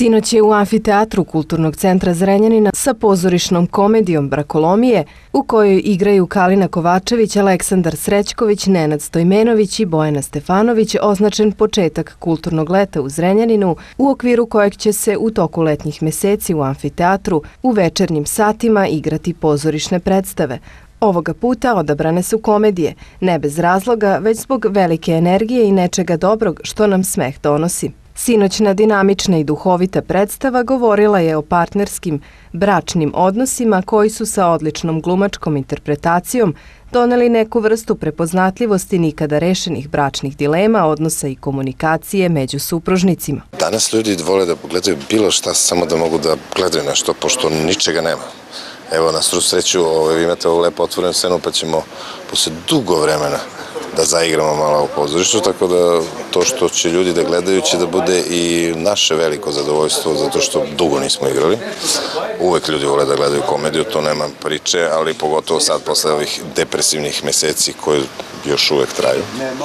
Sinoć je u amfiteatru Kulturnog centra Zrenjanina sa pozorišnom komedijom Brakolomije, u kojoj igraju Kalina Kovačević, Aleksandar Srećković, Nenad Stojmenović i Bojana Stefanović, označen početak kulturnog leta u Zrenjaninu, u okviru kojeg će se u toku letnjih meseci u amfiteatru u večernjim satima igrati pozorišne predstave. Ovoga puta odabrane su komedije, ne bez razloga, već zbog velike energije i nečega dobrog što nam smeh donosi. Sinoćna dinamična i duhovita predstava govorila je o partnerskim, bračnim odnosima koji su sa odličnom glumačkom interpretacijom doneli neku vrstu prepoznatljivosti nikada rešenih bračnih dilema, odnosa i komunikacije među supružnicima. Danas ljudi vole da pogledaju bilo šta, samo da mogu da gledaju nešto, pošto ničega nema. Evo, na svu sreću, vi imate ovu lepo otvorenu scenu, pa ćemo posle dugo vremena da zaigramo malo u pozorištu, tako da to što će ljudi da gledaju će da bude i naše veliko zadovoljstvo, zato što dugo nismo igrali. Uvek ljudi vole da gledaju komediju, to nema priče, ali pogotovo sad posle ovih depresivnih meseci koji još uvek traju.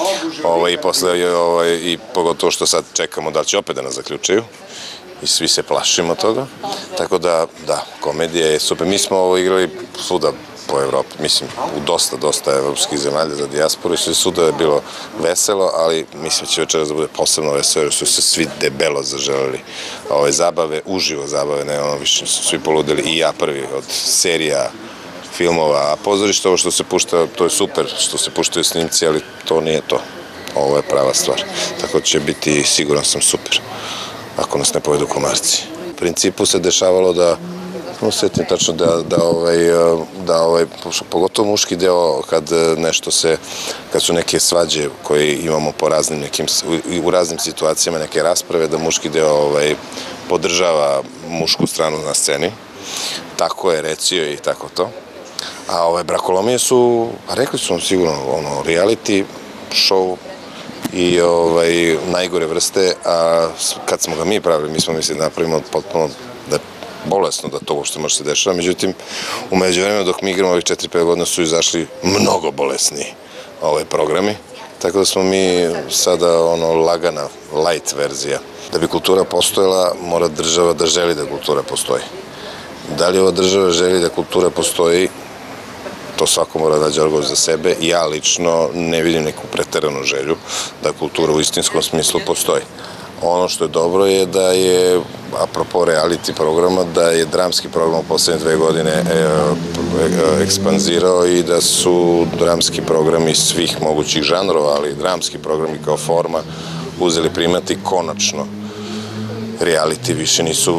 I pogotovo što sad čekamo da će opet da nas zaključaju i svi se plašimo toga. Tako da, komedija je super. Mi smo ovo igrali svuda po Evropi, mislim, u dosta evropskih zemalja za dijasporu i svuda je bilo veselo, ali mislim će večeras da bude posebno veselo jer su se svi debelo zaželeli zabave, uživo zabave, ne ono više su svi poludeli i ja prvi od serija, filmova, a pozorište ovo što se pušta, to je super što se puštaju snimci, ali to nije to. Ovo je prava stvar. Tako će biti, siguran sam, super ako nas ne povedu komarci. U principu se dešavalo da osjetim tačno pogotovo muški deo kad su neke svađe koje imamo u raznim situacijama, neke rasprave, da muški deo podržava mušku stranu na sceni. Tako je recio i tako to. A Brakolomije su, rekli su vam sigurno, reality show i najgore vrste, a kad smo ga mi pravili, mi smo mislili da napravimo potpuno da je bolesno da to uopšte može se dešava, međutim, u međuvremenu dok mi igramo ovih 4-5 godina su izašli mnogo bolesniji programi, tako da smo mi sada lagana, light verzija. Da bi kultura postojala, mora država da želi da kultura postoji. Da li ova država želi da kultura postoji, to svako mora da nađe odgovor za sebe. Ja lično ne vidim neku preteranu želju da kultura u istinskom smislu postoji. Ono što je dobro je da je, apropo reality programa, da je dramski program u poslednje 2 godine ekspanzirao i da su dramski programi svih mogućih žanrova, ali dramski programi kao forma uzeli primati konačno. Reality više nisu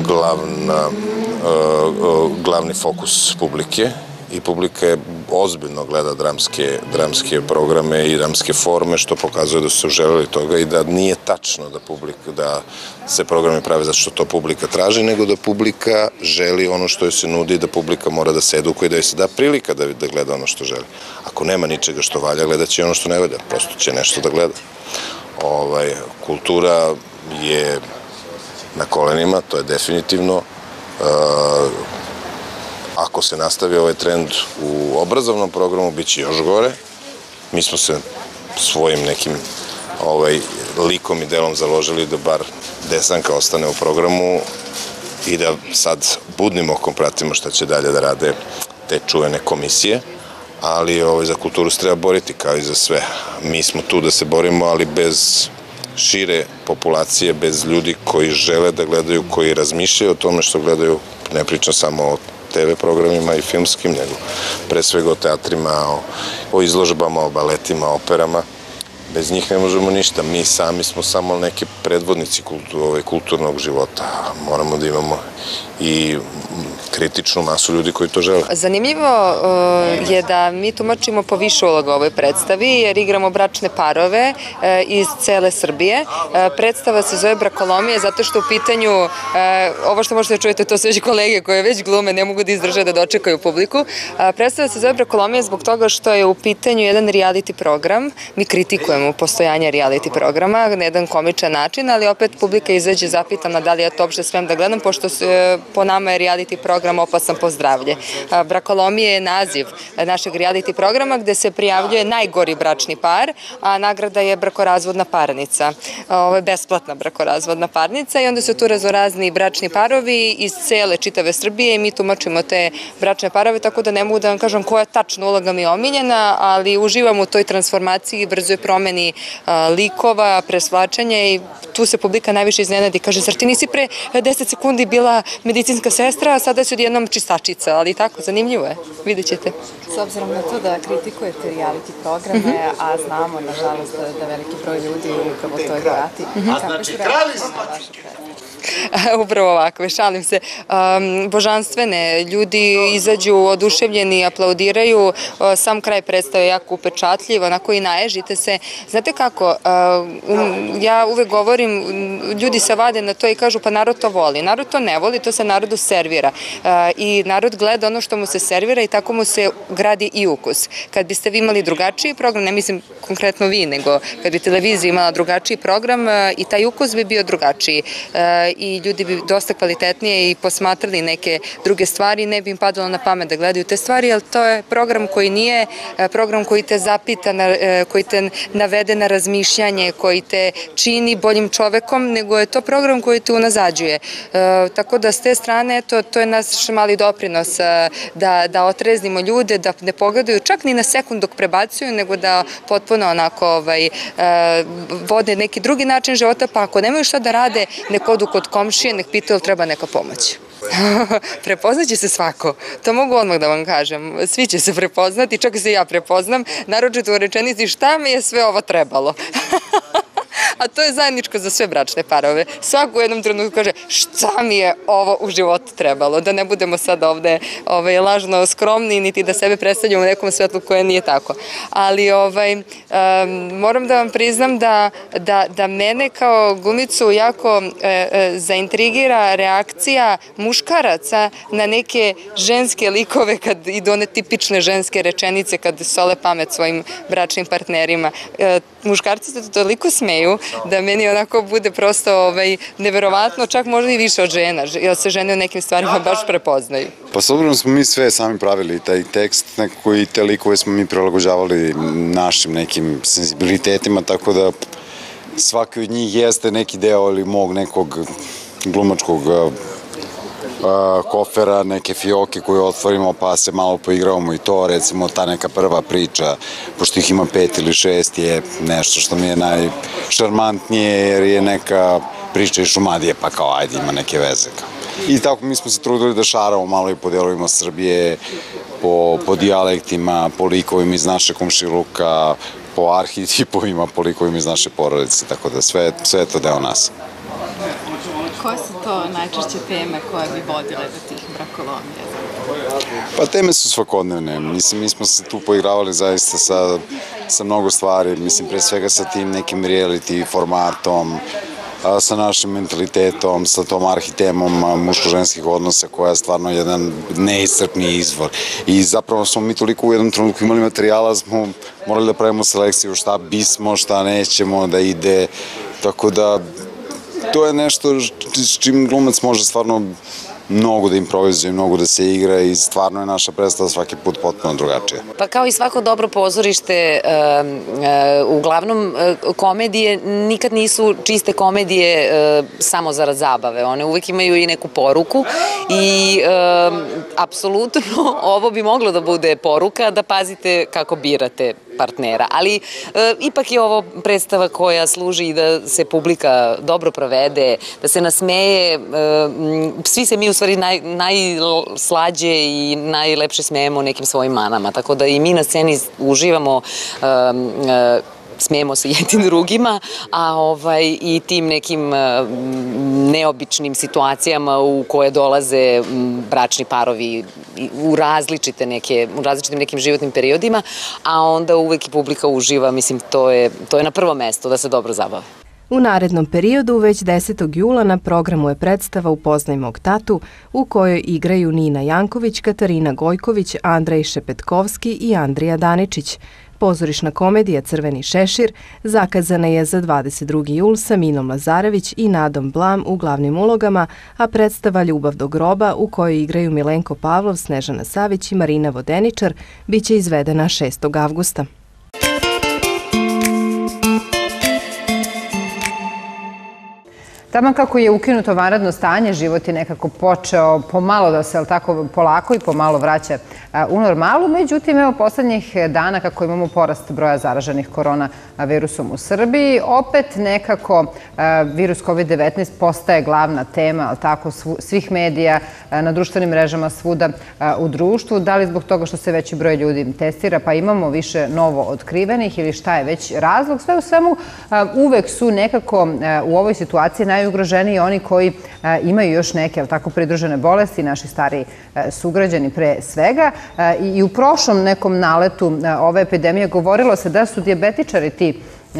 glavni fokus publike i publika je ozbiljno gleda dramske programe i dramske forme, što pokazuje da su želeli toga i da nije tačno da se programi prave zato što to publika traži, nego da publika želi ono što joj se nudi, da publika mora da se edukuje, da joj se da prilika da gleda ono što želi. Ako nema ničega što valja, gledat će ono što ne valja, prosto će nešto da gleda. Kultura je na kolenima, to je definitivno. Ako se nastavi ovaj trend u obrazovnom programu, bit će još gore. Mi smo se svojim nekim likom i delom založili da bar Desanka ostane u programu i da sad budnim okom pratimo šta će dalje da rade te čuvene komisije, ali za kulturu se treba boriti kao i za sve. Mi smo tu da se borimo, ali bez šire populacije, bez ljudi koji žele da gledaju, koji razmišljaju o tome što gledaju, ne pričam samo o TV programima i filmskim, nego pre svega o teatrima, o izložbama, o baletima, operama. Bez njih ne možemo ništa. Mi sami smo samo neki predvodnici kulturnog života. Moramo da imamo i kritičnu masu ljudi koji to žele. Zanimljivo je da mi tumačimo po više uloga u ovoj predstavi, jer igramo bračne parove iz cele Srbije. Predstava se zove Brakolomije zato što u pitanju, ovo što možete da čujete, to su već kolege koje već glume, ne mogu da izdrže da dočekaju publiku. Predstava se zove Brakolomije zbog toga što je u pitanju jedan reality program. Mi kritikujemo postojanje reality programa na jedan komičan način, ali opet publika izađe zapitana da li ja to uopšte smem da gledam, pošto po nama je reality program program Opasan po zdravlje. Brakolomija je naziv našeg reality programa gde se prijavljuje najgori bračni par, a nagrada je brakorazvodna parnica. Ovo je besplatna brakorazvodna parnica i onda su tu razni bračni parovi iz cele čitave Srbije i mi tumačimo te bračne parove, tako da ne mogu da vam kažem koja tačna uloga mi je omiljena, ali uživam u toj transformaciji i brzoj promeni likova, presvlačenja i tu se publika najviše iznenadi. Kaže, zar ti nisi pre 10 sekundi bila medicinska sestra, a sada si odjednom čistačica, ali tako, zanimljivo je, vidjet ćete. S obzirom na to da kritikujete reality programe, a znamo, nažalost, da veliki broj ljudi upravo toj vrati. Kakve su reakcije na vaše predstave? Upravo ovako, šalim se. Božanstvene, ljudi izađu oduševljeni, aplaudiraju, sam kraj predstave jako upečatljiv, onako i naježite se. Znate kako, ja uvek govorim, ljudi se vade na to i kažu pa narod to voli. Narod to ne voli, to se narodu servira. I narod gleda ono što mu se servira i tako mu se gradi i ukus. Kad biste vi imali drugačiji program, ne mislim konkretno vi, nego kad bi televizija imala drugačiji program i taj ukus bi bio drugačiji. I ljudi bi dosta kvalitetnije i posmatrali neke druge stvari, ne bi im padalo na pamet da gledaju te stvari, ali to je program koji nije program koji te zapita, koji te navede na razmišljanje, koji te čini boljim čovekom, nego je to program koji te unazađuje. Tako da s te strane to je naš mali doprinos da otreznimo ljude, da ne pogledaju čak ni na sekund dok prebacuju, nego da potpuno onako vode neki drugi način života, pa ako nemaju šta da rade, nek odu kod komšije, nek pitaju li treba neka pomoć. Prepoznaće se svako, to mogu odmah da vam kažem, svi će se prepoznati, čak i se ja prepoznam, naročito u rečenici šta mi je sve ovo trebalo. A to je zajedničko za sve bračne parove. Svako u jednom trenutku kaže šta mi je ovo u životu trebalo, da ne budemo sad ovde lažno skromni, niti da sebe predstavljamo u nekom svetlu koje nije tako. Ali moram da vam priznam da mene kao glumicu jako zaintrigira reakcija muškaraca na neke ženske likove kad idu one tipične ženske rečenice kad sole pamet svojim bračnim partnerima. Muškarci se toliko smeju da meni onako bude prosto neverovatno, čak možda i više od žena, jer se žene u nekim stvarima baš prepoznaju. Pa s obzirom smo mi sve sami pravili, taj tekst nekako i te likove smo mi prilagođavali našim nekim senzibilitetima, tako da svaki od njih jeste neki deo ili mog nekog glumačkog kofera, neke fioke koje otvorimo pa se malo poigravamo i to, recimo ta neka prva priča, pošto ih ima 5 ili 6, je nešto što mi je najšarmantnije jer je neka priča iz Šumadije, pa kao ajde ima neke veze. I tako mi smo se trudili da šaramo malo i po delovima Srbije, po dijalektima, po likovima iz naše komšiluka, po arhetipovima, po likovima iz naše porodice, tako da sve je to deo nas. Koje su to najčešće teme koje bi vodile do tih brakolomija? Pa teme su svakodnevne. Mislim, mi smo se tu poigravali zaista sa mnogo stvari. Mislim, pre svega sa tim nekim reality formatom, sa našim mentalitetom, sa tom arhitemom muško-ženskih odnosa koja je stvarno jedan neiscrpni izvor. I zapravo smo mi toliko u jednom trenutku imali materijala, smo morali da pravimo selekciju šta bismo, šta nećemo da ide, tako da to je nešto s čim glumac može stvarno mnogo da improvizuje, mnogo da se igra i stvarno je naša predstava svaki put potpuno drugačija. Pa kao i svako dobro pozorište, uglavnom komedije nikad nisu čiste komedije samo zarad zabave, one uvek imaju i neku poruku i apsolutno ovo bi moglo da bude poruka da pazite kako birate partnera, ali ipak je ovo predstava koja služi da se publika dobro provede, da se nasmeje, svi se mi u stvari najslađe i najlepše smejemo nekim svojim manama, tako da i mi na sceni uživamo, smijemo se jednim drugima, a i tim nekim neobičnim situacijama u koje dolaze bračni parovi u različitim nekim životnim periodima, a onda uvek i publika uživa, mislim, to je na prvo mesto da se dobro zabave. U narednom periodu, već 10. jula, na programu je predstava Upoznaj mog tatu, u kojoj igraju Nina Janković, Katarina Gojković, Andrej Šepetkovski i Andrija Daničić. Pozorišna komedija Crveni šešir zakazana je za 22. jul sa Minom Lazarević i Nadom Blam u glavnim ulogama, a predstava Ljubav do groba, u kojoj igraju Milenko Pavlov, Snežana Savić i Marina Vodeničar, biće izvedena 6. avgusta. Tamo kako je ukinuto vanredno stanje, život je nekako počeo pomalo da se tako polako i pomalo vraća u normalu. Međutim, evo poslednjih dana kako imamo porast broja zaraženih koronavirusom u Srbiji, opet nekako virus COVID-19 postaje glavna tema, ali tako, svih medija, na društvenim mrežama, svuda u društvu. Da li zbog toga što se veći broj ljudi testira, pa imamo više novo otkrivenih ili šta je već razlog? Sve u svemu, uvek su nekako u ovoj situaciji najugroženiji oni koji imaju još neke, ali tako, pridružene bolesti, naši stariji sugrađani pre svega. I u prošlom nekom naletu ove epidemije govorilo se da su dijabetičari ti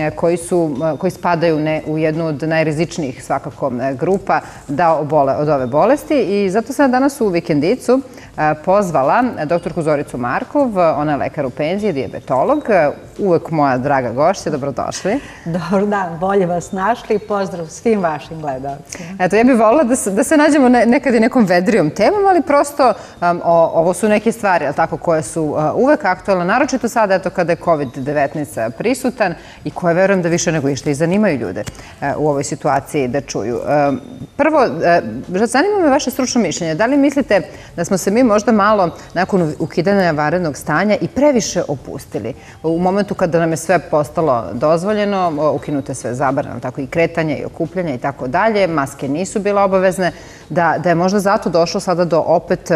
koji spadaju u jednu od najrizičnijih svakako grupa da obole od ove bolesti. I zato sam danas u Vikendicu pozvala doktorku Zoricu Markov, ona je lekar u penziji, dijabetolog, uvek moja draga gošća, dobrodošli. Dobar dan, bolje vas našli i pozdrav svim vašim gledalcima. Eto, ja bih volila da se nađemo nekad i nekom vedrijom temom, ali prosto ovo su neke stvari, ali tako, koje su uvek aktualne, naročito sada, eto, kada je COVID-19 prisutan i koje verujem da više nego išta i zanimaju ljude u ovoj situaciji da čuju. Prvo, zanima me vaše stručno mišljenje. Da li mislite da smo se mi možda malo nakon ukidanja vanrednog stanja i previše opustili? U momentu kada nam je sve postalo dozvoljeno, ukinute sve zabrane, tako i kretanje i okupljanje i tako dalje, maske nisu bile obavezne, da je možda zato došlo sada do opet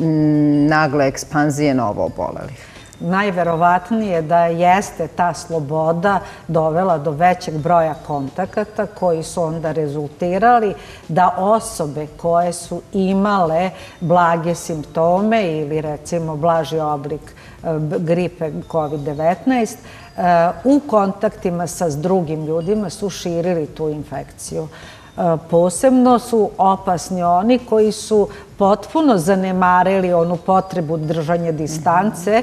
nagle ekspanzije novo obolelih? Najverovatnije da jeste ta sloboda dovela do većeg broja kontakata koji su onda rezultirali da osobe koje su imale blage simptome ili recimo blaži oblik gripe COVID-19 u kontaktima sa drugim ljudima su širili tu infekciju. Posebno su opasni oni koji su potpuno zanemarili onu potrebu držanja distance.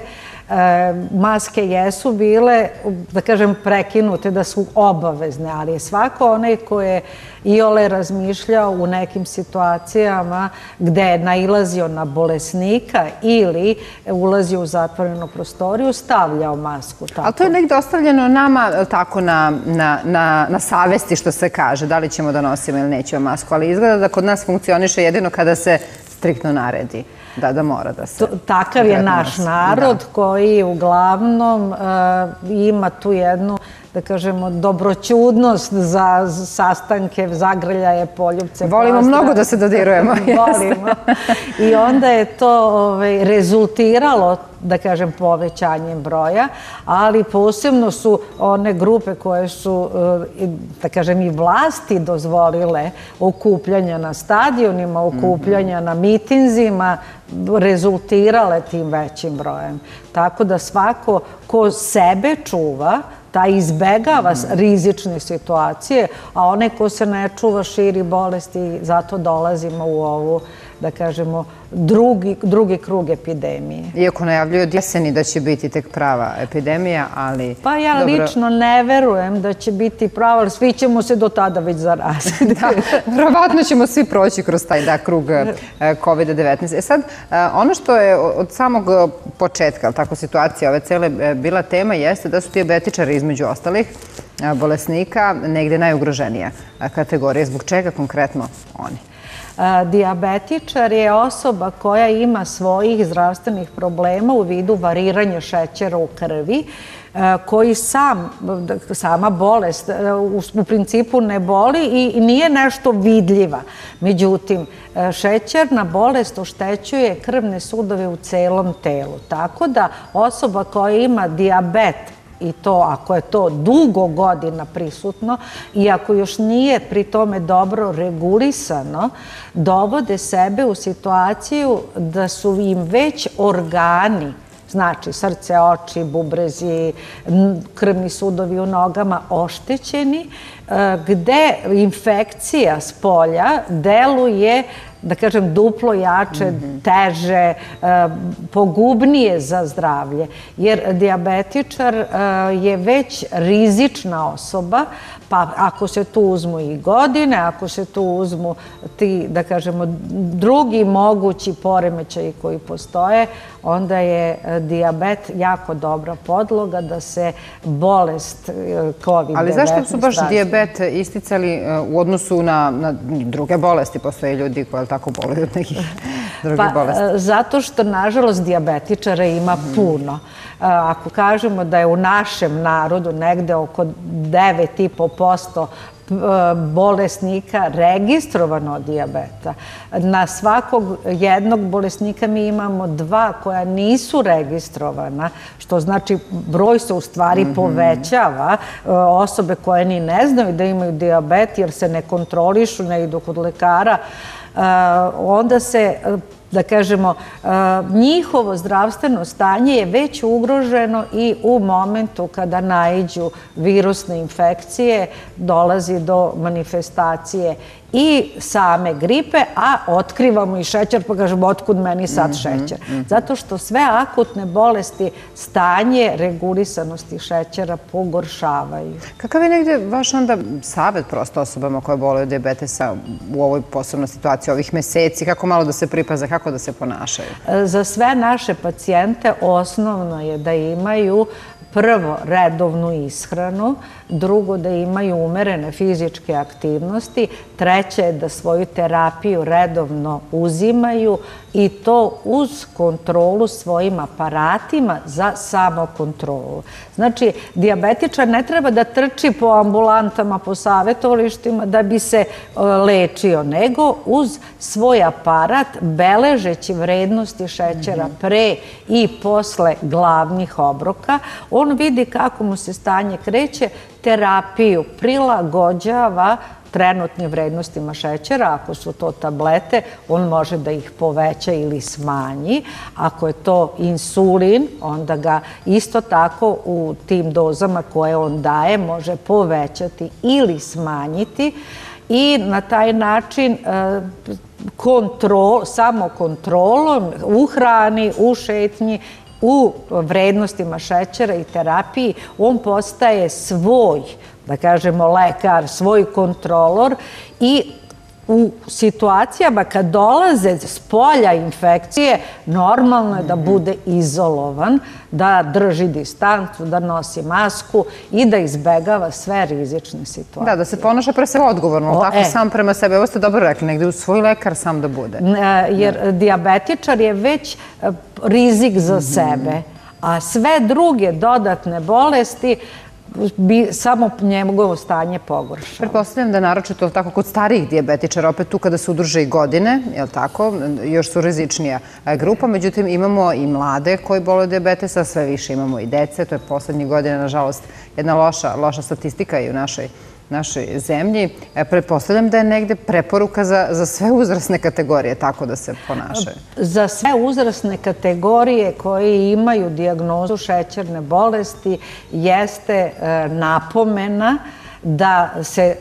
Maske jesu bile, da kažem, prekinute, da su obavezne, ali je svako onaj ko je iole razmišljao u nekim situacijama gde je nailazio na bolesnika ili ulazio u zatvorenu prostoriju, stavljao masku. Ali to je negdje ostavljeno nama tako na savesti, što se kaže, da li ćemo da nosimo ili nećemo masku, ali izgleda da kod nas funkcioniše jedino kada se striktno naredi da mora da se... Takav je naš narod koji uglavnom ima tu jednu, da kažemo, dobroćudnost za sastanke, zagrljaje, poljubce. Volimo mnogo da se dodirujemo. Volimo. I onda je to rezultiralo, da kažem, povećanjem broja, ali posebno su one grupe koje su, da kažem, i vlasti dozvolile okupljanja na stadionima, okupljanja na mitinzima, rezultirale tim većim brojem. Tako da svako ko sebe čuva, taj izbegava rizične situacije, a onaj ko se ne čuva širi bolesti i zato dolazimo u ovu, da kažemo, drugi krug epidemije. Iako najavljuju od jeseni da će biti tek prava epidemija, ali... Pa ja lično ne verujem da će biti prava, ali svi ćemo se do tada već zaraziti. Da, verovatno ćemo svi proći kroz taj krug COVID-19. Sad, ono što je od samog početka, tako situacija ove cele bila tema, jeste da su dijabetičari između ostalih bolesnika negde najugroženija kategorija. Zbog čega konkretno oni? Dijabetičar je osoba koja ima svojih zdravstvenih problema u vidu variranja šećera u krvi, koji sama bolest u principu ne boli i nije nešto vidljiva. Međutim, šećerna bolest oštećuje krvne sudove u celom telu. Tako da osoba koja ima dijabet, i to ako je to dugo godina prisutno i ako još nije pri tome dobro regulisano, dovode sebe u situaciju da su im već organi znači srce, oči, bubrezi, krvni sudovi u nogama oštećeni, gde infekcija s polja deluje, da kažem, duplo jače, teže, pogubnije za zdravlje. Jer dijabetičar je već rizična osoba, pa ako se tu uzmu i godine, ako se tu uzmu ti, da kažemo, drugi mogući poremećaji koji postoje, onda je dijabet jako dobra podloga da se bolest COVID-19... Ali zašto su baš dijabet isticali u odnosu na druge bolesti? Postoje ljudi koji tako boluju od nekih drugih bolesti. Zato što, nažalost, dijabetičara ima puno. Ako kažemo da je u našem narodu negde oko 9,5% bolesnika registrovano od dijabeta. Na svakog jednog bolesnika mi imamo 2 koja nisu registrovana, što znači broj se u stvari povećava. Osobe koje ni ne znaju da imaju dijabet jer se ne kontrolišu, ne idu kod lekara, onda se, da kažemo, njihovo zdravstveno stanje je već ugroženo i u momentu kada naiđu virusne infekcije, dolazi do manifestacije i same gripe, a otkrivamo i šećer, pa kažemo, otkud meni sad šećer? Zato što sve akutne bolesti stanje regulisanosti šećera pogoršavaju. Kakav je negde vaš onda savjet prosto osobama koje boluju od dijabetesa u ovoj posebnoj situaciji, ovih meseci, kako malo da se pripaze, kako da se ponašaju? Za sve naše pacijente osnovno je da imaju prvo redovnu ishranu, drugo da imaju umerene fizičke aktivnosti, treće je da svoju terapiju redovno uzimaju i to uz kontrolu svojim aparatima za samokontrolu. Znači, dijabetičar ne treba da trči po ambulantama, po savjetovalištima da bi se lečio, nego uz svoj aparat, beležeći vrednosti šećera pre i posle glavnih obroka, on vidi kako mu se stanje kreće, terapiju prilagođava trenutnim vrednostima šećera. Ako su to tablete, on može da ih poveća ili smanji. Ako je to insulin, onda ga isto tako u tim dozama koje on daje može povećati ili smanjiti i na taj način samokontrolom u hrani, u šetnji, u vrednostima šećera i terapiji, on postaje svoj, da kažemo, lekar, svoj kontrolor i u situacijama kad dolaze s polja infekcije, normalno je da bude izolovan, da drži distancu, da nosi masku i da izbegava sve rizične situacije. Da se ponaša pre svega odgovorno, tako sam prema sebe. Ovo ste dobro rekli, negde u svoj lekar sam da bude. Jer dijabetičar je već rizik za sebe, a sve druge dodatne bolesti bi samo njegovo stanje pogoršalo. Pretpostavljam da naročito tako kod starijih dijabetičara, opet tu kada se udruže i godine, je li tako, još su rizičnija grupa, međutim imamo i mlade koji boluju od dijabetesa, sve više imamo i dece, to je poslednjih godina, nažalost, jedna loša statistika i u našoj zemlji. Pretpostavljam da je negde preporuka za sve uzrasne kategorije tako da se ponašaju. Za sve uzrasne kategorije koje imaju dijagnozu šećerne bolesti jeste napomena da se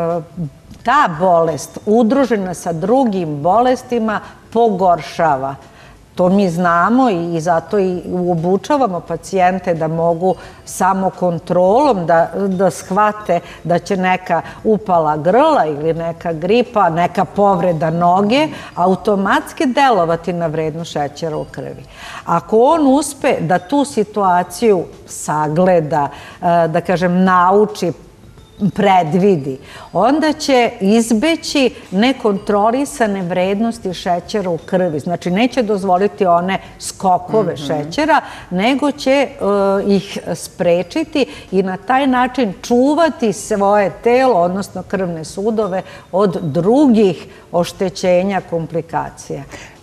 ta bolest udružena sa drugim bolestima pogoršava. To mi znamo i zato i obučavamo pacijente da mogu samo kontrolom da shvate da će neka upala grla ili neka gripa, neka povreda noge automatski delovati na vrednost šećera u krvi. Ako on uspe da tu situaciju sagleda, da kažem, nauči, predvidi, onda će izbeći nekontrolisane vrednosti šećera u krvi. Znači, neće dozvoliti one skokove šećera, nego će ih sprečiti i na taj način čuvati svoje telo, odnosno krvne sudove, od drugih oštećenja, komplikacija.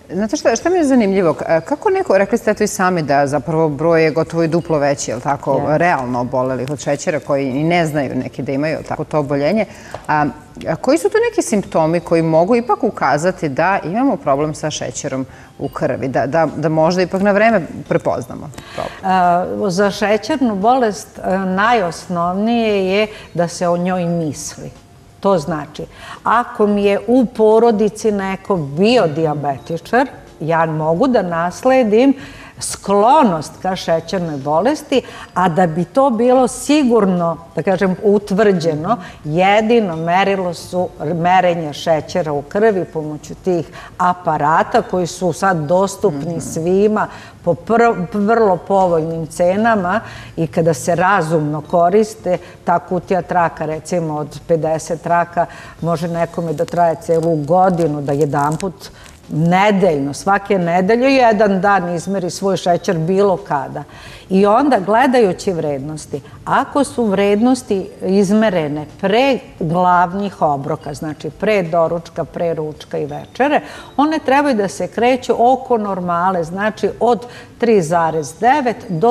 Znate šta mi je zanimljivo? Kako neko, rekli ste to i sami da zapravo broj je gotovo i duplo veći, je li tako, realno obolelih od šećera koji i ne znaju neki da imaju tako to oboljenje. Koji su to neki simptomi koji mogu ipak ukazati da imamo problem sa šećerom u krvi, da možda ipak na vreme prepoznamo problem? Za šećernu bolest najosnovnije je da se o njoj misli. To znači, ako mi je u porodici neko bio dijabetičar, ja mogu da nasledim sklonost ka šećernoj bolesti, a da bi to bilo sigurno, da kažem, utvrđeno, jedino merilo su merenje šećera u krvi pomoću tih aparata koji su sad dostupni svima po vrlo povoljnim cenama i kada se razumno koriste, ta kutija traka, recimo od 50 traka, može nekome da traje celu godinu, da jedanput nedeljno, svake nedelje, jedan dan izmeri svoj šećer bilo kada. I onda gledajući vrednosti, ako su vrednosti izmerene pre glavnih obroka, znači pre doručka, pre ručka i večere, one trebaju da se kreću oko normale, znači od 3,9 do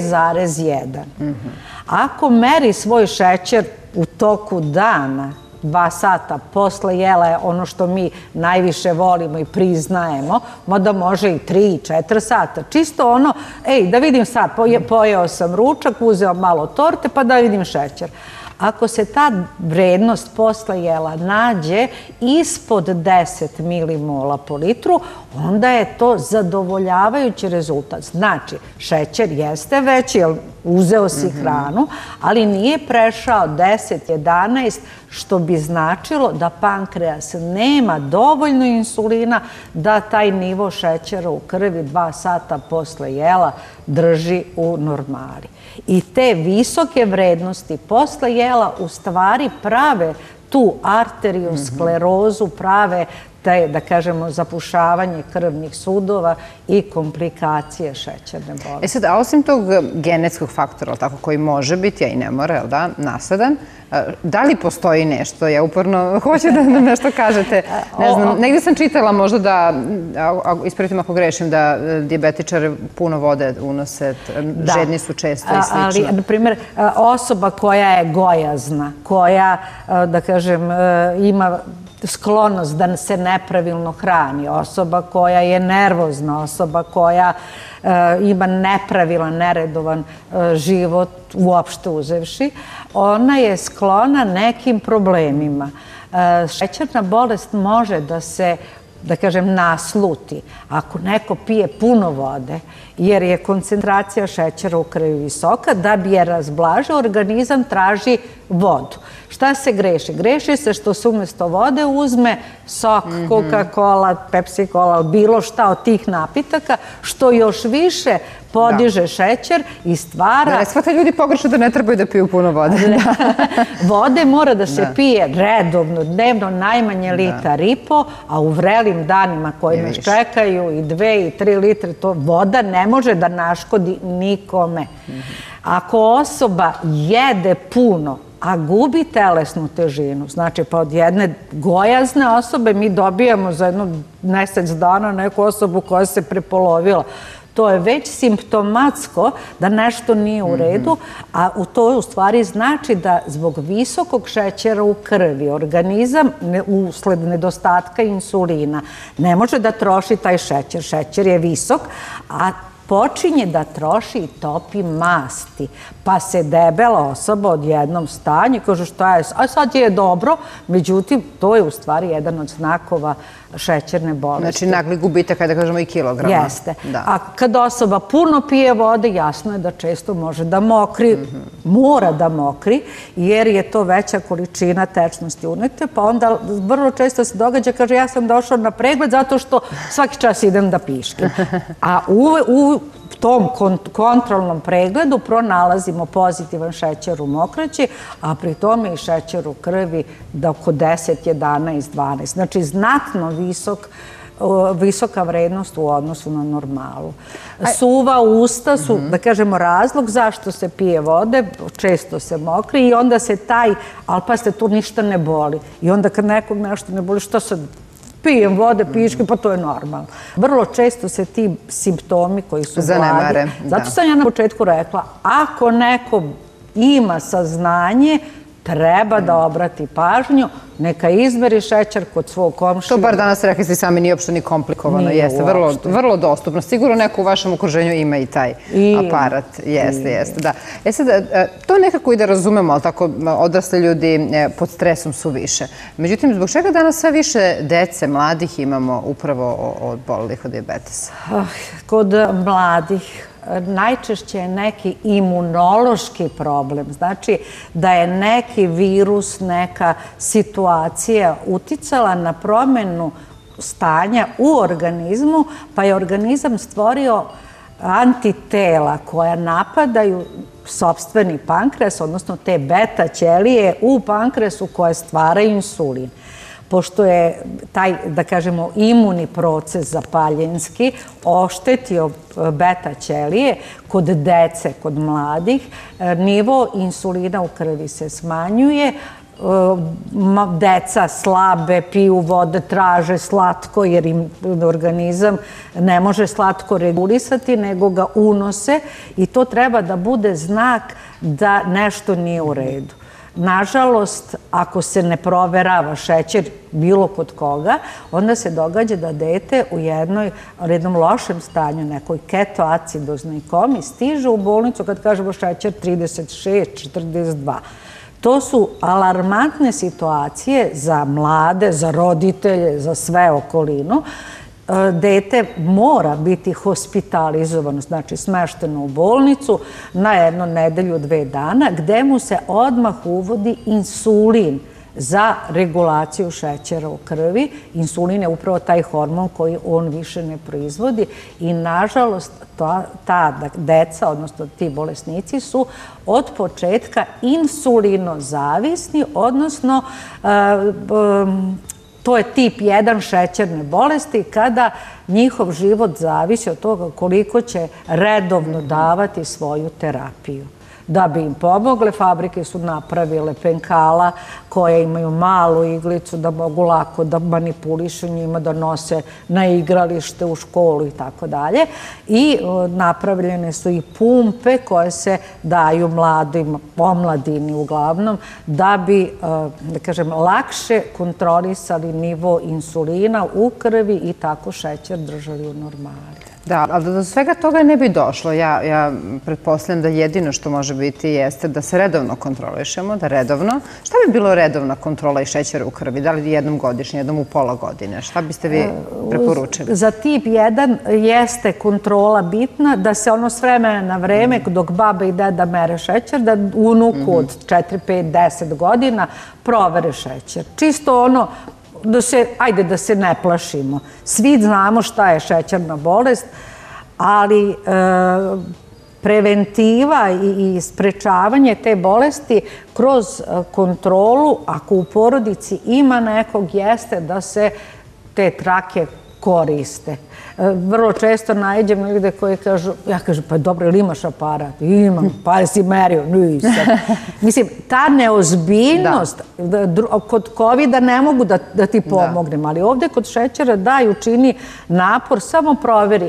6,1. Ako meri svoj šećer u toku dana, 2 sata posle jela je ono što mi najviše volimo i priznajemo, mada može i 3 i 4 sata. Čisto ono, da vidim sad, pojeo sam ručak, uzeo malo torte, pa da vidim šećer. Ako se ta vrednost posle jela nađe ispod 10 milimola po litru, onda je to zadovoljavajući rezultat. Znači, šećer jeste veći, jer uzeo si hranu, ali nije prešao 10-11, što bi značilo da pankreas nema dovoljno insulina da taj nivo šećera u krvi 2 sata posle jela drži u normali. I te visoke vrednosti posle jela u stvari prave tu arteriosklerozu, prave te, da kažemo, zapušavanje krvnih sudova i komplikacije šećerne bolesti. Sad, a osim tog genetskog faktora, tako, koji može biti, a i ne mora, da, nasledan, da li postoji nešto? Ja uporno hoću da nam nešto kažete. Ne znam, negdje sam čitala možda da, ispravitim ako grešim, da dijabetičari puno vode unose, žedni su često i slično. Ali, na primjer, osoba koja je gojazna, koja, da kažem, ima sklonost da se nepravilno hrani, osoba koja je nervozna, osoba koja ima nepravilan, neredovan život, uopšte uzevši, ona je sklona nekim problemima. Šećerna bolest može da se, da kažem, nasluti ako neko pije puno vode, jer je koncentracija šećera u krvi visoka, da bi je razblažio, organizam traži vodu. Šta se greši? Greši se što se umjesto vode uzme sok, Coca-Cola, Pepsi-Cola, bilo šta od tih napitaka, što još više podiže šećer i stvara... Da ne shvata ljudi pogrešno da ne trebaju da piju puno vode. Vode mora da se pije redovno, dnevno, najmanje 1,5 litara, a u vrelim danima koji nas čekaju i 2 i 3 litre, to voda ne može da naškodi nikome. Ako osoba jede puno, a gubi telesnu težinu, znači pa od jedne gojazne osobe mi dobijamo za jedno mjesec dana neku osobu koja se prepolovila. To je već simptomatsko da nešto nije u redu, a to u stvari znači da zbog visokog šećera u krvi organizam usled nedostatka insulina ne može da troši taj šećer. Šećer je visok, a počinje da troši i topi masti. Pa se debela osoba odjednom stanje, kaže šta je, a sad je dobro, međutim, to je u stvari jedan od znakova šećerne bolesti. Znači nagli gubitak, kada kažemo i kilograma. Jeste. A kad osoba puno pije vode, jasno je da često može da mokri, mora da mokri, jer je to veća količina tečnosti unete, pa onda vrlo često se događa, kaže ja sam došao na pregled zato što svaki čas idem da piškim. A u tom kontrolnom pregledu pronalazimo pozitivan šećer u mokraći, a pri tome i šećer u krvi da oko 10, 11, 12. Znači, znatno visoka vrednost u odnosu na normalu. Suva usta su, da kažemo, razlog zašto se pije vode, često se mokri i onda se taj, ali pa se tu ništa ne boli. I onda kad nekog nešto ne boli, što sad pijem vode, piške, pa to je normalno. Vrlo često se ti simptomi koji su zanemare. Zato sam ja na početku rekla, ako neko ima saznanje, treba da obrati pažnju, neka izmeri šećer kod svog komšije. To bar danas rekli ste sami, nije uopšte ni komplikovano, jeste, vrlo dostupno. Sigurno neko u vašem okruženju ima i taj aparat, jeste, da. Sad, to nekako i da razumemo, ali tako odrasli ljudi pod stresom su više. Međutim, zbog čega danas sve više dece, mladih imamo upravo obolelih od dijabetesa? Kod mladih najčešće je neki imunološki problem. Znači da je neki virus, neka situacija uticala na promenu stanja u organizmu, pa je organizam stvorio antitela koja napadaju sopstveni pankreas, odnosno te beta ćelije u pankreasu koje stvaraju insulin. Pošto je taj, da kažemo, imunni proces zapaljenski oštetio beta ćelije, kod dece, kod mladih, nivo insulina u krvi se smanjuje, deca slabe, piju vode, traže slatko jer im organizam ne može slatko regulisati, nego ga unose i to treba da bude znak da nešto nije u redu. Nažalost, ako se ne proverava šećer bilo kod koga, onda se događa da dete u jednom lošem stanju, nekoj ketoacidoznoj komi, stiže u bolnicu kad kažemo šećer 36, 42. To su alarmantne situacije za mlade, za roditelje, za sve okolinu. Dete mora biti hospitalizovano, znači smešteno u bolnicu na 1 nedelju, 2 dana, gde mu se odmah uvodi insulin za regulaciju šećera u krvi. Insulin je upravo taj hormon koji on više ne proizvodi i nažalost ta deca, odnosno ti bolesnici su od početka insulinozavisni, odnosno to je tip 1 šećerne bolesti kada njihov život zavisi od toga koliko će redovno davati svoju terapiju. Da bi im pomogle, fabrike su napravile penkala koje imaju malu iglicu da mogu lako da manipulišu njima, da nose na igralište, u školu i tako dalje. I napravljene su i pumpe koje se daju mladim, omladini uglavnom, da bi, da kažem, lakše kontrolisali nivo insulina u krvi i tako šećer držali u normali. Da, ali do svega toga ne bi došlo. Ja pretpostavljam da jedino što može biti jeste da se redovno kontrolišemo, da redovno. Šta bi bilo redovna kontrola i šećera u krvi? Da li jednom godišnje, jednom u pola godine? Šta biste vi preporučili? Za tip 1 jeste kontrola bitna, da se ono s vremena na vreme, dok baba i deda mere šećer, da unuku od 4, 5, 10 godina provere šećer. Čisto ono, ajde da se ne plašimo. Svi znamo šta je šećerna bolest, ali preventiva i sprečavanje te bolesti kroz kontrolu, ako u porodici ima nekog, jeste da se te trake koriste. Vrlo često naiđem na ljude koji kažu, ja kažem, pa dobro, ili imaš aparat? Imam, pa jesi merio? Nisam. Mislim, ta neozbiljnost, kod COVID-a ne mogu da ti pomognem, ali ovde kod šećera daj, učini napor, samo proveri.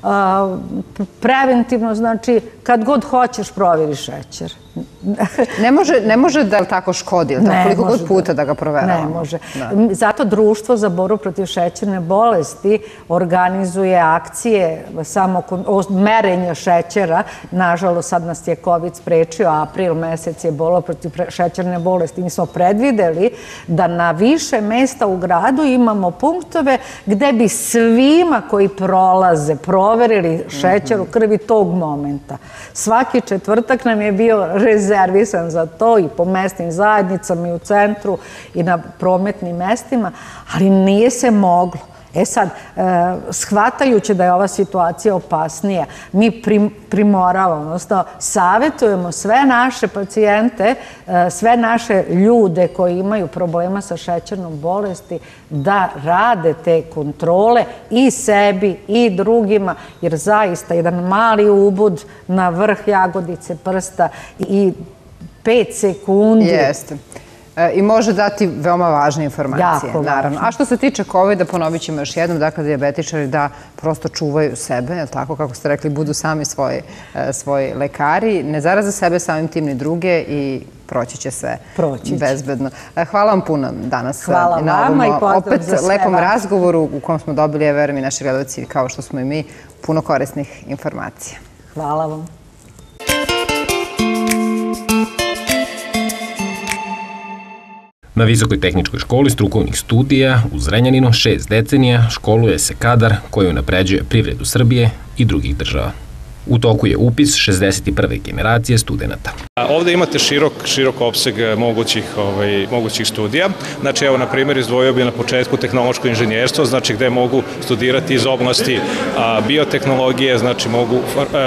Preventivno, znači, kad god hoćeš, proveri šećer. Ne može da tako škodi, koliko god puta da ga proveravamo. Ne može. Zato Društvo za borbu protiv šećerne bolesti organizuje akcije merenja šećera. Nažalost, sad nas je COVID sprečio, april mesec je borba protiv šećerne bolesti. Mi smo predvideli da na više mesta u gradu imamo punktove gde bi svima koji prolaze proverili šećer u krvi tog momenta. Svaki četvrtak nam je bio rezervisan za to i po mesnim zajednicama i u centru i na prometnim mestima, ali nije se moglo. Sad, shvatajući da je ova situacija opasnija, mi primoravamo, odnosno savjetujemo sve naše pacijente, sve naše ljude koji imaju problema sa šećernom bolesti da rade te kontrole i sebi i drugima, jer zaista jedan mali ubud na vrh jagodice prsta i 5 sekundi. Jeste. i može dati veoma važne informacije, naravno. A što se tiče COVID-a, ponovit ćemo još jednom, dakle, dijabetičari da prosto čuvaju sebe, tako kako ste rekli, budu sami svoji lekari, ne zaraze sebe samim tim ni druge i proći će sve bezbedno. Hvala vam puno danas na ovom opet lepom razgovoru u kom smo dobili, verujem i naši gledalci, kao što smo i mi, puno korisnih informacija. Hvala vam. Na Visokoj tehničkoj školi strukovnih studija u Zrenjaninu 6 decenija školuje se kadar koji unapređuje privredu Srbije i drugih država. U toku je upis 61. generacije studenta. Ovde imate širok opseg mogućih studija. Znači, evo, na primjer, izdvojio bi na početku tehnološko inženjerstvo, znači gde mogu studirati iz oblasti biotehnologije, znači mogu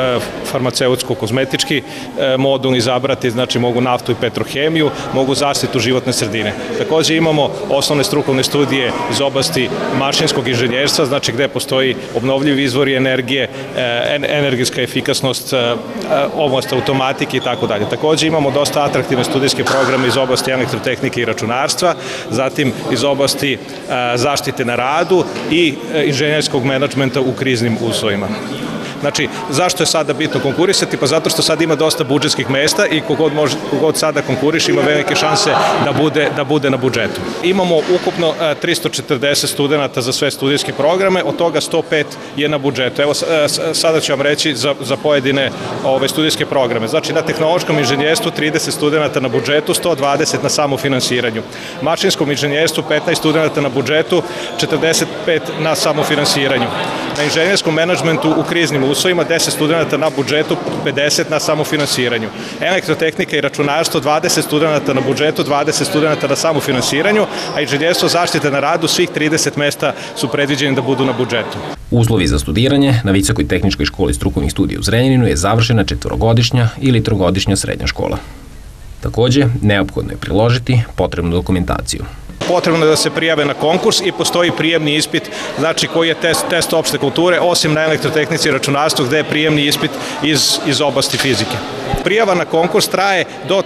farmaceutsko-kozmetički modul izabrati, znači mogu naftu i petrohemiju, mogu zaštitu životne sredine. Takođe imamo osnovne strukovne studije iz oblasti mašinskog inženjerstva, znači gde postoji obnovljivi izvori energije, energetska efikasnost, oblast automatike i tako dalje. Takođe imamo dosta atraktivne studijske programe iz oblasti elektrotehnike i računarstva, zatim iz oblasti zaštite na radu i inženjerskog menadžmenta u kriznim uslovima. Znači, zašto je sada bitno konkurisati? Pa zato što sad ima dosta budžetskih mesta i kogod sada konkuriše ima velike šanse da bude na budžetu. Imamo ukupno 340 studenta za sve studijske programe, od toga 105 je na budžetu. Evo, sada ću vam reći za pojedine studijske programe. Znači, na tehnološkom inženjerstvu 30 studenta na budžetu, 120 na samofinansiranju. Mašinskom inženjerstvu 15 studenta na budžetu, 45 na samofinansiranju. Na inženjerskom menadžmentu u kriznim uslovima 10 studenta na budžetu, 50 na samofinansiranju. Elektrotehnika i računarstvo 20 studenta na budžetu, 20 studenta na samofinansiranju, a inženjerstvo zaštite na radu svih 30 mesta su predviđeni da budu na budžetu. Uslovi za studiranje na Visokoj tehničkoj školi strukovnih studija u Zrenjaninu je završena 4-godišnja ili 3-godišnja srednja škola. Takođe, neophodno je priložiti potrebnu dokumentaciju. Potrebno je da se prijave na konkurs i postoji prijemni ispit, znači koji je test opšte kulture, osim na elektrotehnici i računarstvu gde je prijemni ispit iz oblasti fizike. Prijava na konkurs traje do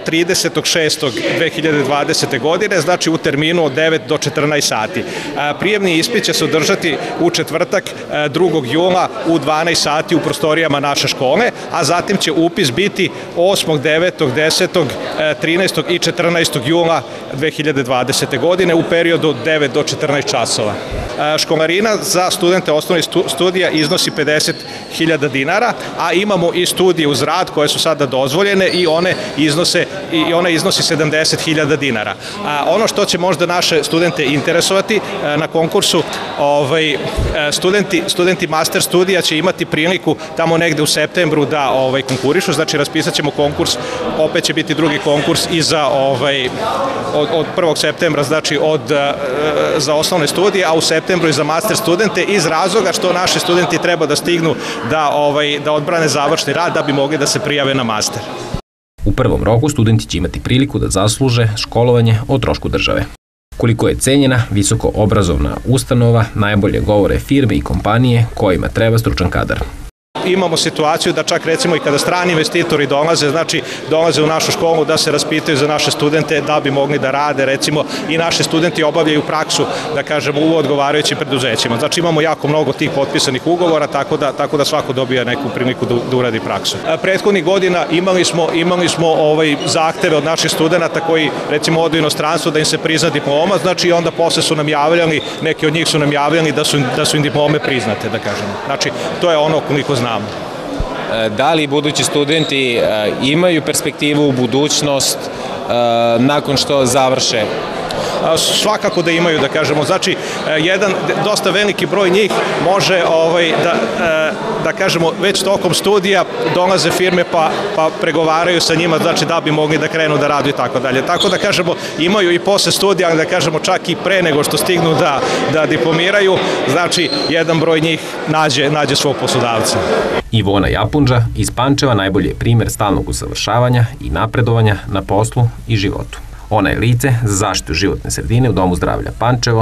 30.6.2020. godine, znači u terminu od 9 do 14 sati. Prijemni ispit će se održati u četvrtak 2. jula u 12 sati u prostorijama naše škole, a zatim će upis biti 8., 9., 10., 13. i 14. jula 2020. godine u periodu od 9 do 14 časova. Školarina za studente osnovnih studija iznosi 50.000 dinara, a imamo i studije uz rad koje su sada dozvoljene i one iznosi 70.000 dinara. Ono što će možda naše studente interesovati na konkursu, studenti master studija će imati priliku tamo negde u septembru da konkurišu, znači raspisat ćemo konkurs, opet će biti drugi konkurs i za od 1. septembra, znači za osnovne studije, a u septembru i za master studente iz razloga što naši studenti treba da stignu da odbrane završni rad da bi mogli da se prijave na master. U prvom roku studenti će imati priliku da zasluže školovanje o trošku države. Koliko je cenjena visoko obrazovna ustanova, najbolje govore firme i kompanije kojima treba stručan kadar. Imamo situaciju da čak recimo i kada strani investitori dolaze, znači dolaze u našu školu da se raspitaju za naše studente da bi mogli da rade, recimo i naši studenti obavljaju praksu, da kažemo, u odgovarajućim preduzećima. Znači imamo jako mnogo tih potpisanih ugovora, tako da svako dobija neku priliku da uradi praksu. Prethodnih godina imali smo zahteve od naših studenta koji recimo odu u inostranstvo da im se prizna diploma, znači onda posle su nam javljali, neki od njih su nam javljali da su im diplome priznate, da kažemo. Znači to je ono koliko znamo. Da li budući studenti imaju perspektivu u budućnost nakon što završe? Svakako da imaju, da kažemo. Znači, jedan dosta veliki broj njih može da kažemo već tokom studija dolaze firme pa pregovaraju sa njima, znači da bi mogli da krenu da radu i tako dalje. Tako da kažemo, imaju i posle studija, ali da kažemo čak i pre nego što stignu da diplomiraju, znači jedan broj njih nađe svog poslodavca. Ivona Japunđa iz Pančeva najbolji je primer stalnog usavršavanja i napredovanja na poslu i životu. Ona je lice za zaštitu životne sredine u Domu zdravlja Pančevo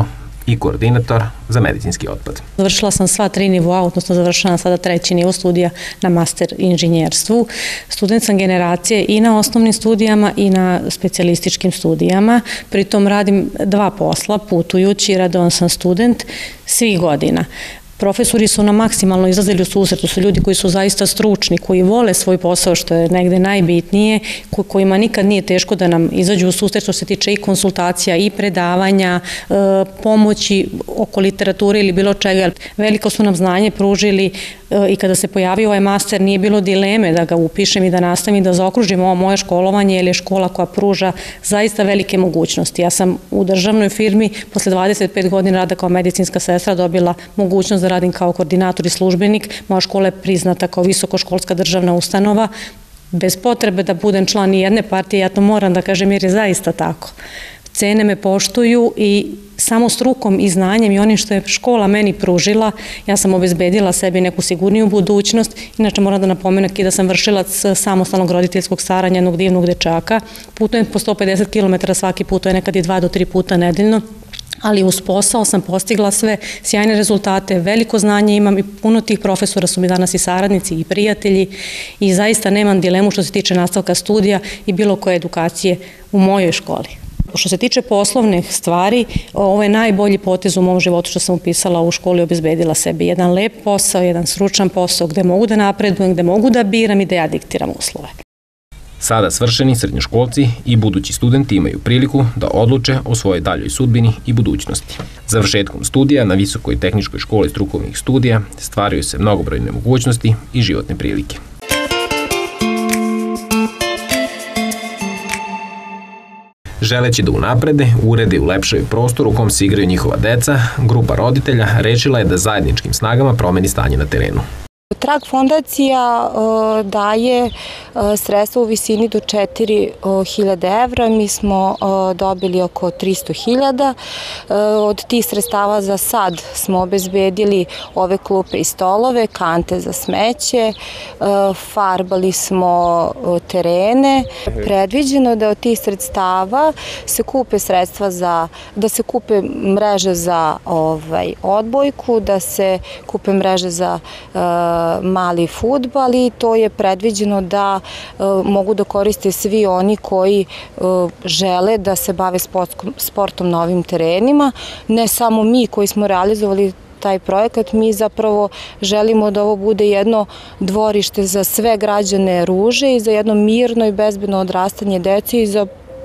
i koordinator za medicinski otpad. Završila sam sva 3 nivoa, odnosno završila sada 3. nivo studija na master inženjerstvu. Student sam generacije i na osnovnim studijama i na specijalističkim studijama. Pritom radim 2 posla, putujući, redovan sam student svih godina. Profesori su nam maksimalno izlazili u susret, to su ljudi koji su zaista stručni, koji vole svoj posao, što je negde najbitnije, kojima nikad nije teško da nam izađu u susret što se tiče i konsultacija i predavanja, pomoći oko literature ili bilo čega. Veliko su nam znanje pružili i kada se pojavio ovaj master nije bilo dileme da ga upišem i da nastavim i da zaokružim ovo moje školovanje, jer je škola koja pruža zaista velike mogućnosti. Ja sam u državnoj firmi posle 25 godina rada kao medicinska sestra dobila mogućnost da radim kao koordinator i službenik. Moja škola je priznata kao visokoškolska državna ustanova. Bez potrebe da budem član ni jedne partije, ja to moram da kažem jer je zaista tako. Cene me poštuju i samo strukom i znanjem i onim što je škola meni pružila, ja sam obezbedila sebi neku sigurniju budućnost. Inače moram da napomenem da sam vršilac samostalnog roditeljskog staranja jednog divnog dečaka. Putujem po 150 km svaki put, to je nekad i 2 do 3 puta nedeljno. Ali uz posao sam postigla sve sjajne rezultate, veliko znanje imam i puno tih profesora su mi danas i saradnici i prijatelji i zaista nemam dilemu što se tiče nastavka studija i bilo koje edukacije u mojoj školi. Što se tiče poslovnih stvari, ovo je najbolji potez u mom životu što sam upisala u školi i obezbedila sebi jedan lep posao, jedan stručan posao gde mogu da napredujem, gde mogu da biram i da ja diktiram uslove. Sada svršeni srednjoškolci i budući studenti imaju priliku da odluče o svojoj daljoj sudbini i budućnosti. Završetkom studija na Visokoj tehničkoj školi strukovnih studija stvaraju se mnogobrojne mogućnosti i životne prilike. Želeći da unaprede, urede i ulepšaju prostor u kom se igraju njihova deca, grupa roditelja rešila je da zajedničkim snagama promeni stanje na terenu. Trag fondacija daje sredstva u visini do 4.000 evra, mi smo dobili oko 300.000. Od tih sredstava za sad smo obezbedili ove klupe i stolove, kante za smeće, farbali smo terene. Predviđeno da od tih sredstava se kupe sredstva da se kupe mreže za odbojku, da se kupe mreže za mali fudbal i to je predviđeno da mogu da koriste svi oni koji žele da se bave sportom na ovim terenima. Ne samo mi koji smo realizovali taj projekat, mi zapravo želimo da ovo bude jedno dvorište za sve građane Ruže i za jedno mirno i bezbedno odrastanje dece i za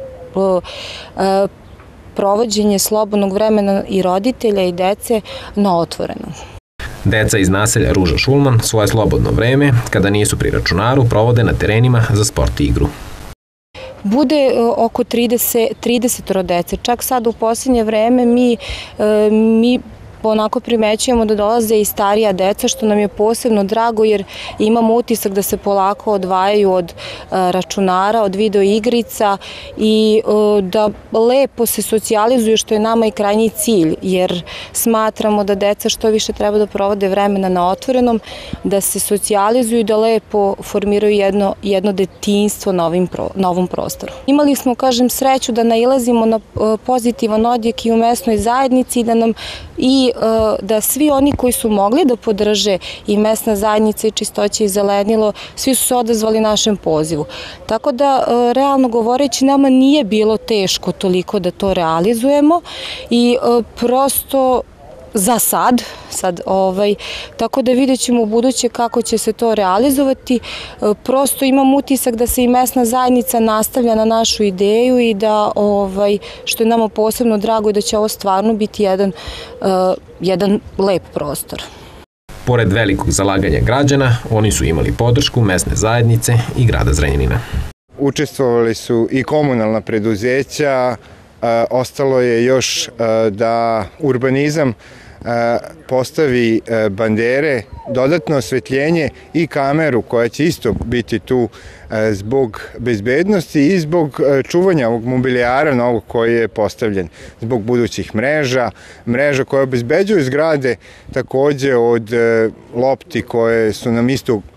provođenje slobodnog vremena i roditelja i dece na otvorenom. Deca iz naselja Ruža Šulman svoje slobodno vreme, kada nisu pri računaru, provode na terenima za sport i igru. Bude oko 30 dece. Čak sad u posljednje vreme mi onako primećujemo da dolaze i starija deca, što nam je posebno drago jer imamo utisak da se polako odvajaju od računara, od video igrica i da lepo se socijalizuju, što je nama i krajnji cilj, jer smatramo da deca što više treba da provode vremena na otvorenom, da se socijalizuju i da lepo formiraju jedno detinjstvo na ovom prostoru. Imali smo, kažem, sreću da nailazimo na pozitivan odjek i u mesnoj zajednici i da svi oni koji su mogli da podrže i mesna zajednica i Čistoća i zelenilo, svi su se odazvali našem pozivu. Tako da, realno govoreći, nama nije bilo teško toliko da to realizujemo i prosto za sad, tako da vidjet ćemo u buduće kako će se to realizovati. Prosto imam utisak da se i mesna zajednica nastavlja na našu ideju i da, što je nama posebno drago, da će ovo stvarno biti jedan lep prostor. Pored velikog zalaganja građana, oni su imali podršku mesne zajednice i grada Zrenjanina. Učestvovali su i komunalna preduzeća, ostalo je još da urbanizam postavi bandere, dodatno osvetljenje i kameru koja će isto biti tu zbog bezbednosti i zbog čuvanja ovog mobilijara novog koji je postavljen, zbog budućih mreža koje obezbeđuju zgrade takođe od lopti koje su nam isto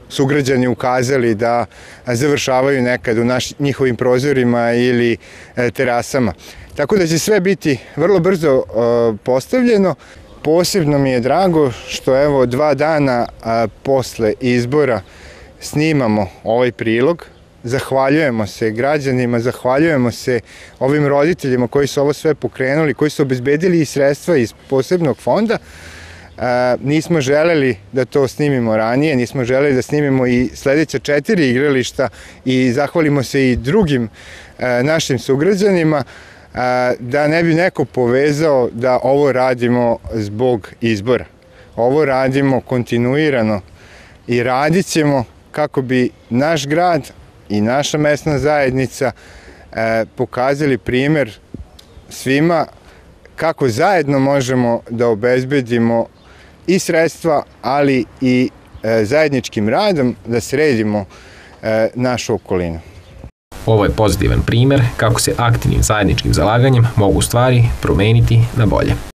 sugrađani ukazali da završavaju nekad u njihovim prozorima ili terasama. Tako da će sve biti vrlo brzo postavljeno. Posebno mi je drago što evo 2 dana posle izbora snimamo ovaj prilog. Zahvaljujemo se građanima, zahvaljujemo se ovim roditeljima koji su ovo sve pokrenuli, koji su obezbedili i sredstva iz posebnog fonda. Nismo želeli da to snimimo ranije, nismo želeli da snimimo i sledeća 4 igrališta i zahvalimo se i drugim našim sugrađanima, da ne bi neko povezao da ovo radimo zbog izbora. Ovo radimo kontinuirano i radit ćemo kako bi naš grad i naša mesna zajednica pokazali primer svima kako zajedno možemo da obezbedimo i sredstva, ali i zajedničkim radom da sredimo našu okolinu. Ovo je pozitivan primer kako se aktivnim zajedničkim zalaganjem mogu stvari promeniti na bolje.